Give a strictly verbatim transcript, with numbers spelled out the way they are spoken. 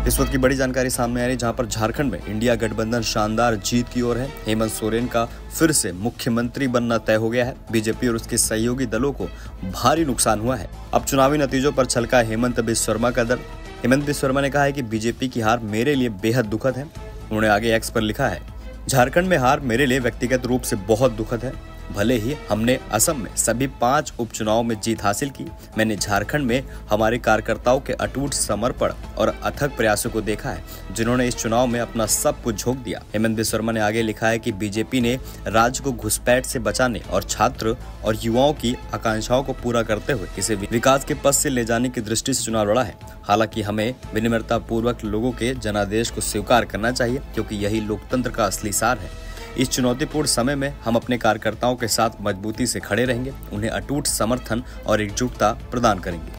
इस वक्त की बड़ी जानकारी सामने आ रही है, जहां पर झारखंड में इंडिया गठबंधन शानदार जीत की ओर है। हेमंत सोरेन का फिर से मुख्यमंत्री बनना तय हो गया है। बीजेपी और उसके सहयोगी दलों को भारी नुकसान हुआ है। अब चुनावी नतीजों पर छलका हेमंत बिस्वा शर्मा का दल। हेमंत बिस्वा शर्मा ने कहा है कि बीजेपी की हार मेरे लिए बेहद दुखद है। उन्होंने आगे एक्स पर लिखा है, झारखंड में हार मेरे लिए व्यक्तिगत रूप से बहुत दुखद है। भले ही हमने असम में सभी पांच उपचुनाव में जीत हासिल की, मैंने झारखंड में हमारे कार्यकर्ताओं के अटूट समर्पण और अथक प्रयासों को देखा है, जिन्होंने इस चुनाव में अपना सब कुछ झोंक दिया। हेमंत बिस्वा शर्मा ने आगे लिखा है कि बीजेपी ने राज्य को घुसपैठ से बचाने और छात्र और युवाओं की आकांक्षाओं को पूरा करते हुए इसे विकास के पथ से ले जाने की दृष्टि से चुनाव लड़ा है। हालांकि हमें विनम्रता पूर्वक लोगों के जनादेश को स्वीकार करना चाहिए, क्योंकि यही लोकतंत्र का असली सार है। इस चुनौतीपूर्ण समय में हम अपने कार्यकर्ताओं के साथ मजबूती से खड़े रहेंगे, उन्हें अटूट समर्थन और एकजुटता प्रदान करेंगे।